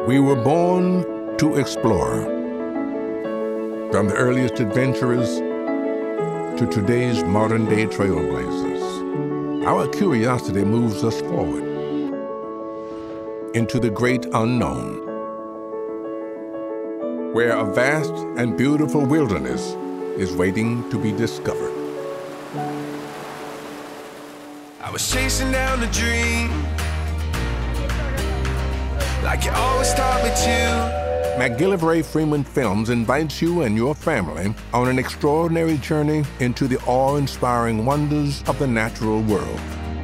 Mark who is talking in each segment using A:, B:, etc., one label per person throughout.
A: We were born to explore. From the earliest adventurers to today's modern-day trailblazers, our curiosity moves us forward into the great unknown, where a vast and beautiful wilderness is waiting to be discovered.
B: I was chasing down a dream, like you always taught me to.
A: MacGillivray Freeman Films invites you and your family on an extraordinary journey into the awe-inspiring wonders of the natural world.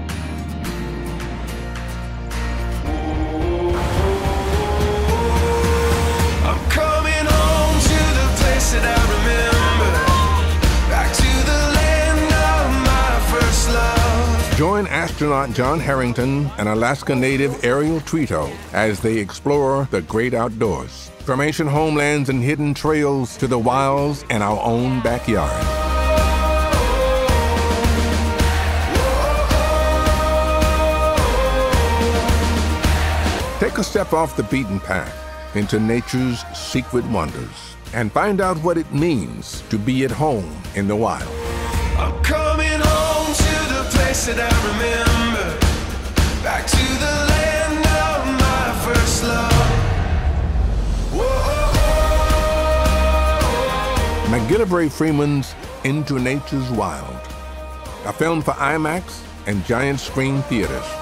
B: I'm coming home to the place that I remember, back to the land of my first love.
A: Join astronaut John Herrington and Alaska native Ariel Tweto as they explore the great outdoors, from ancient homelands and hidden trails to the wilds in our own backyard. Take a step off the beaten path into nature's secret wonders and find out what it means to be at home in the wild.
B: I'm coming home to the place that I remember, back to the land of my first love.
A: MacGillivray Freeman's Into Nature's Wild, a film for IMAX and giant screen theaters.